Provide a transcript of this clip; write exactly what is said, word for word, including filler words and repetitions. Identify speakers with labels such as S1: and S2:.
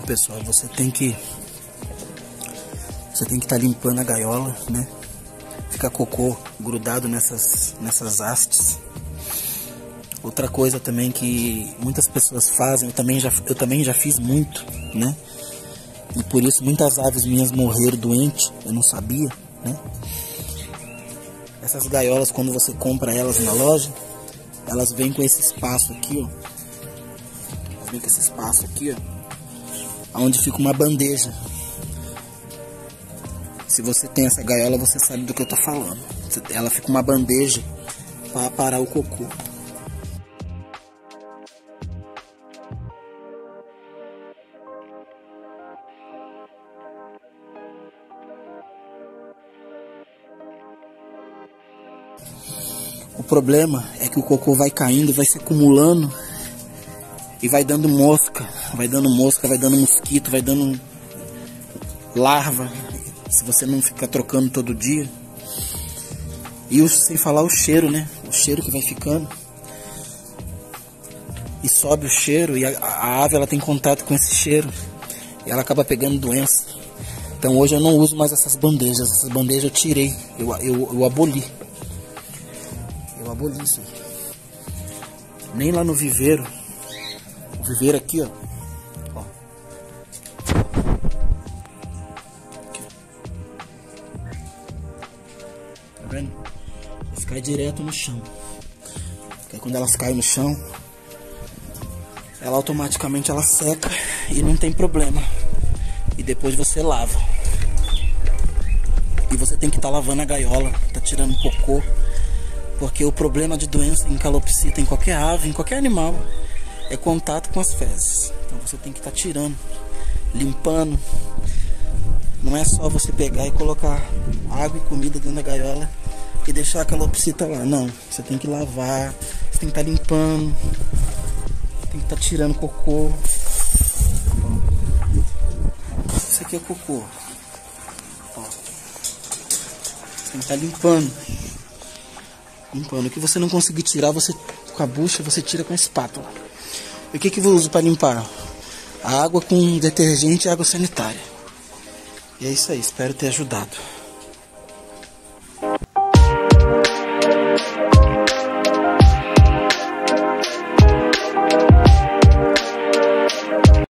S1: pessoal, você tem que você tem que estar tá limpando a gaiola, né? Fica cocô grudado nessas nessas hastes. Outra coisa também que muitas pessoas fazem, eu também já eu também já fiz muito, né? E por isso muitas aves minhas morreram doentes, eu não sabia, né? Essas gaiolas, quando você compra elas na loja, elas vêm com esse espaço aqui, ó. Elas vêm com esse espaço aqui, ó, onde fica uma bandeja. Se você tem essa gaiola, você sabe do que eu tô falando. Ela fica uma bandeja para parar o cocô. O problema é que o cocô vai caindo, vai se acumulando e vai dando mosca, vai dando mosca, vai dando mosquito, vai dando larva, se você não ficar trocando todo dia. E o, sem falar o cheiro, né? O cheiro que vai ficando. E sobe o cheiro e a, a ave ela tem contato com esse cheiro e ela acaba pegando doença. Então hoje eu não uso mais essas bandejas, essas bandejas eu tirei, eu, eu, eu aboli. Eu aboli isso. Nem lá no viveiro. O viveiro aqui, ó. Ó. Aqui. Tá vendo? Elas caem direto no chão. Porque quando elas caem no chão, ela automaticamente ela seca e não tem problema. E depois você lava. E você tem que estar tá lavando a gaiola, tá tirando cocô. Porque o problema de doença em calopsita, em qualquer ave, em qualquer animal, é contato com as fezes. Então você tem que estar tá tirando, limpando. Não é só você pegar e colocar água e comida dentro da gaiola e deixar a calopsita lá. Não, você tem que lavar, você tem que estar tá limpando, tem que estar tá tirando cocô. Isso aqui é cocô. Ó. Você tem que estar tá limpando. Limpando. O que você não conseguir tirar, você com a bucha, você tira com a espátula. E o que que eu uso para limpar? A água com detergente e água sanitária. E é isso aí, espero ter ajudado.